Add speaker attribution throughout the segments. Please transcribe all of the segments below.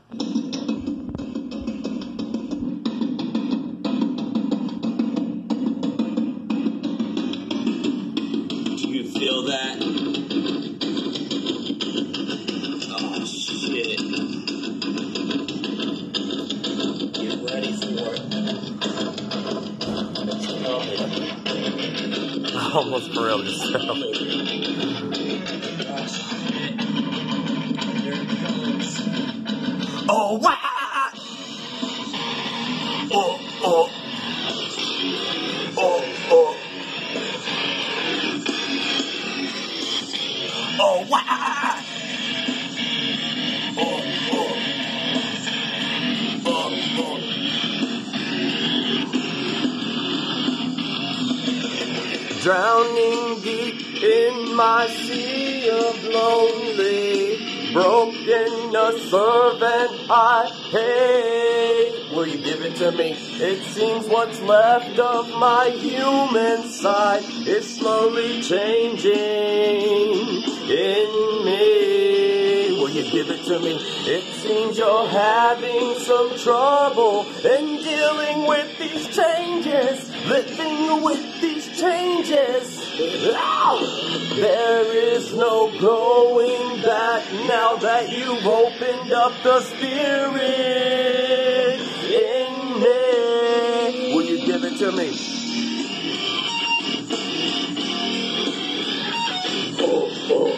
Speaker 1: Do you feel that? Oh, shit. Get ready for it. It's coming.
Speaker 2: I almost for real just fell.
Speaker 1: Oh, shit. Here it comes.
Speaker 2: Oh, wow! Oh, oh. Oh, oh. Oh, wow! Oh, oh. Oh, oh. Drowning deep in my sea of lonely, broken, a servant I hate. Will you give it to me? It seems what's left of my human side is slowly changing in me. Will you give it to me? It seems you're having some trouble in dealing with these changes, living with these changes. Ow! There is no going back now that you've opened up the spirit in me. Will you give it to me? Oh, oh.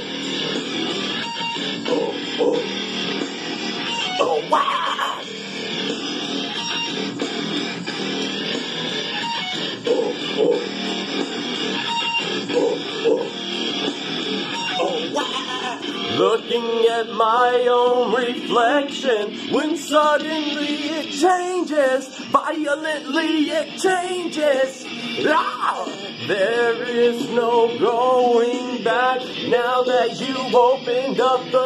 Speaker 2: Oh, oh. Oh, wow! Oh, oh. Oh, oh. Oh, wow! Looking at my own reflection, when suddenly it changes, violently it changes. Ah! There is no going back now that you've opened up the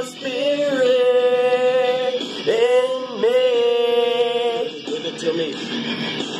Speaker 2: spirit in me. Give it to me.